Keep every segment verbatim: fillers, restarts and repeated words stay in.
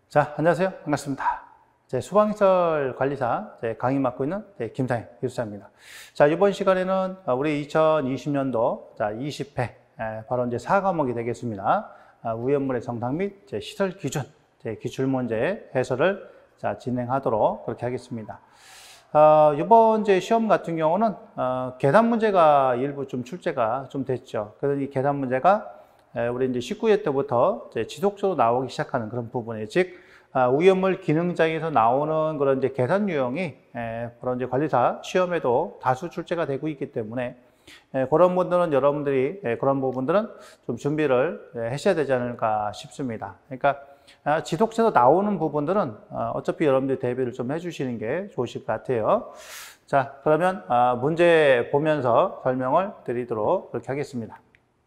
자, 안녕하세요. 반갑습니다. 제 수방시설 관리사 제 강의 맡고 있는 김상현 교수자입니다. 자, 이번 시간에는 우리 이천이십 년도 자, 이십 회 바로 이제 사 과목이 되겠습니다. 우연물의 정상 및 제 시설 기준, 제 기출 문제 해설을 자, 진행하도록 그렇게 하겠습니다. 어, 이번 제 시험 같은 경우는 어, 계산 문제가 일부 좀 출제가 좀 됐죠. 그래서 이 계산 문제가 우리 이제 십구 회 때부터 이제 지속적으로 나오기 시작하는 그런 부분에 즉 아, 우연물 기능장에서 나오는 그런 이제 계산 유형이 에, 그런 이제 관리사 시험에도 다수 출제가 되고 있기 때문에 에, 그런 분들은 여러분들이 에, 그런 부분들은 좀 준비를 에, 하셔야 되지 않을까 싶습니다. 그러니까 아, 지속적으로 나오는 부분들은 어, 어차피 여러분들이 대비를 좀 해주시는 게 좋으실 것 같아요. 자, 그러면 아, 문제 보면서 설명을 드리도록 그렇게 하겠습니다.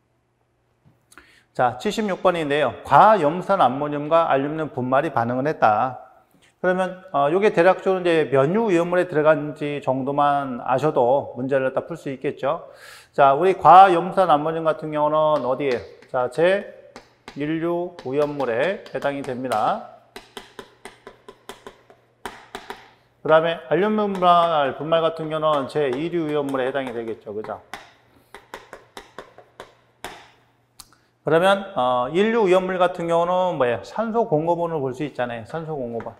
자, 칠십육 번인데요. 과염산 암모늄과 알루미늄 분말이 반응을 했다. 그러면 어, 이게 대략적으로 이제 면유 위험물에 들어간지 정도만 아셔도 문제를 갖다 풀 수 있겠죠. 자, 우리 과염산 암모늄 같은 경우는 어디에? 자, 제일 류 오염물에 해당이 됩니다. 그 다음에 알루미늄 분말, 분말 같은 경우는 제이 류 오염물에 해당이 되겠죠. 그죠? 그러면 어, 일 류 오염물 같은 경우는 뭐예요? 산소 공급원을 볼 수 있잖아요. 산소 공급원.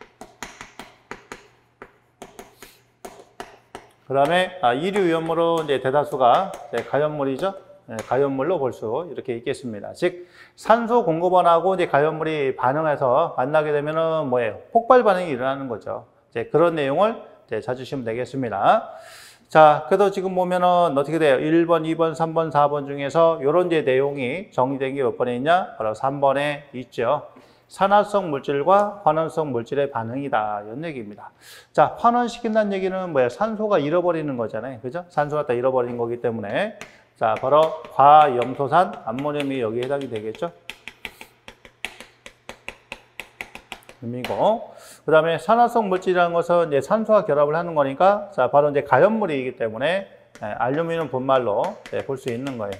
그 다음에 아, 이 류 오염물은 이제 대다수가 이제 가연물이죠. 네, 가연물로 볼 수 이렇게 있겠습니다. 즉 산소 공급원하고 이제 가연물이 반응해서 만나게 되면은 뭐예요? 폭발 반응이 일어나는 거죠. 이제 그런 내용을 이제 찾으시면 되겠습니다. 자, 그래도 지금 보면은 어떻게 돼요? 일 번, 이 번, 삼 번, 사 번 중에서 이런 이제 내용이 정리된 게 몇 번에 있냐? 바로 삼 번에 있죠. 산화성 물질과 환원성 물질의 반응이다. 이런 얘기입니다. 자, 환원시킨다는 얘기는 뭐예요? 산소가 잃어버리는 거잖아요. 그죠? 산소가 다 잃어버린 거기 때문에. 자, 바로 과염소산 암모늄이 여기에 해당이 되겠죠. 의미고. 그 다음에 산화성 물질이라는 것은 이제 산소와 결합을 하는 거니까, 자, 바로 이제 가연물이기 때문에 알루미늄 분말로 볼 수 있는 거예요.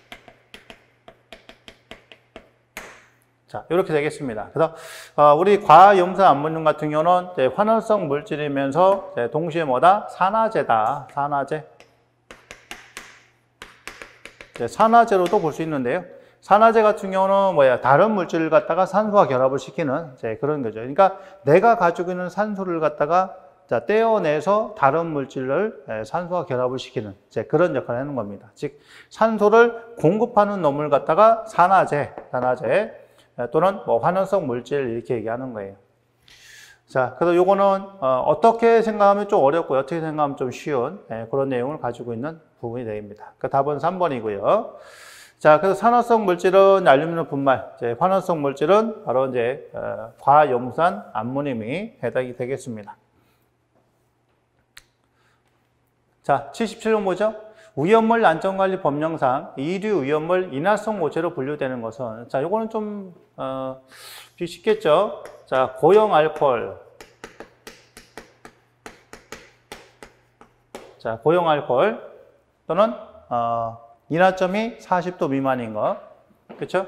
자, 이렇게 되겠습니다. 그래서 어, 우리 과염산 암모늄 같은 경우는 이제 환원성 물질이면서 이제 동시에 뭐다? 산화제다. 산화제. 이제 산화제로도 볼 수 있는데요. 산화제 같은 경우는 뭐야? 다른 물질을 갖다가 산소와 결합을 시키는 이제 그런 거죠. 그러니까 내가 가지고 있는 산소를 갖다가 자, 떼어내서 다른 물질을 산소와 결합을 시키는 이제 그런 역할을 하는 겁니다. 즉 산소를 공급하는 놈을 갖다가 산화제, 산화제 또는 뭐 환원성 물질 이렇게 얘기하는 거예요. 자, 그래서 요거는 어, 어떻게 생각하면 좀 어렵고 어떻게 생각하면 좀 쉬운 예, 그런 내용을 가지고 있는 부분이 됩니다. 그 답은 삼 번이고요. 자, 그래서 산화성 물질은 알루미늄 분말, 이제 환원성 물질은 바로 이제 어, 과염산 암모늄이 해당이 되겠습니다. 자, 칠십칠 번 뭐죠? 위험물 안전관리 법령상 이 류 위험물 인화성 오체로 분류되는 것은 자, 요거는 좀 어, 쉽겠죠? 자, 고형 알코올. 자, 고형 알코올 또는 어, 인화점이 사십 도 미만인 거. 그렇죠?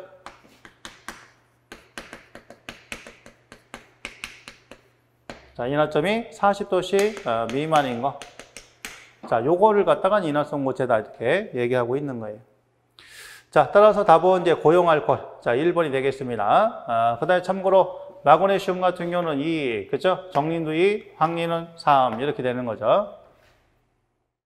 자, 인화점이 사십 도씩 어, 미만인 거. 자, 요거를 갖다가 인화성 모체다 이렇게 얘기하고 있는 거예요. 자, 따라서 답은 이제 고형 알코올. 자, 일 번이 되겠습니다. 아, 그다음에 참고로 마그네슘 같은 경우는 이, 그죠? 정린도 이, 황리는 삼 이렇게 되는 거죠.